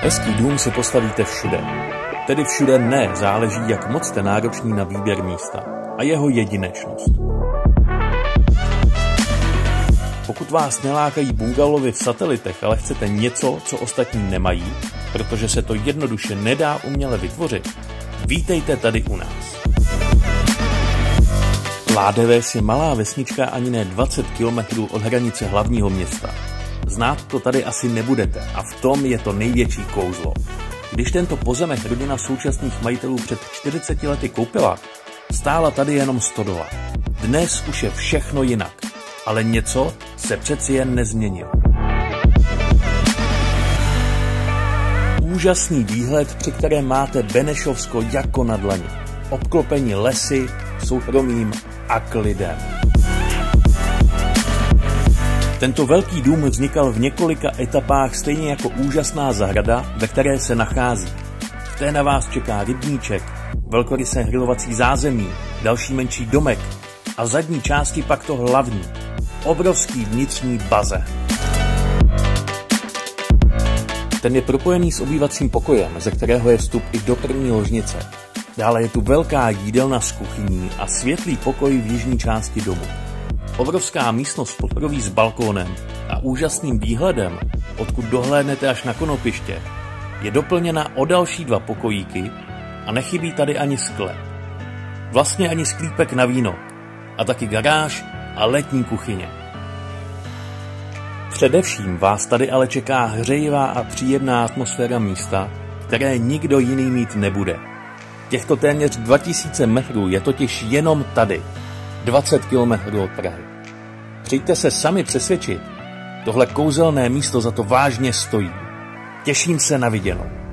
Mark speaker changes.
Speaker 1: Hezký dům si postavíte všude. Tedy všude ne, záleží, jak moc jste náročný na výběr místa a jeho jedinečnost. Pokud vás nelákají bungalovy v satelitech, ale chcete něco, co ostatní nemají, protože se to jednoduše nedá uměle vytvořit, vítejte tady u nás. Ládeves je malá vesnička ani ne 20 km od hranice hlavního města. Znát to tady asi nebudete a v tom je to největší kouzlo. Když tento pozemek rodina současných majitelů před 40 lety koupila, stála tady jenom stodola. Dnes už je všechno jinak, ale něco se přeci jen nezměnilo. Úžasný výhled, při kterém máte Benešovsko jako na dlani. Obklopení lesy, soukromím a klidem. Tento velký dům vznikal v několika etapách stejně jako úžasná zahrada, ve které se nachází. V té na vás čeká rybníček, velkorysé grilovací zázemí, další menší domek a v zadní části pak to hlavní, obrovský vnitřní bazén. Ten je propojený s obývacím pokojem, ze kterého je vstup i do první ložnice. Dále je tu velká jídelna s kuchyní a světlý pokoj v jižní části domu. Obrovská místnost podkroví s balkónem a úžasným výhledem, odkud dohlédnete až na konopiště, je doplněna o další 2 pokojíky a nechybí tady ani sklep. Vlastně ani sklípek na víno a taky garáž a letní kuchyně. Především vás tady ale čeká hřejivá a příjemná atmosféra místa, které nikdo jiný mít nebude. Těchto téměř 2000 metrů je totiž jenom tady, 20 km od Prahy. Přijďte se sami přesvědčit, tohle kouzelné místo za to vážně stojí. Těším se na viděnou.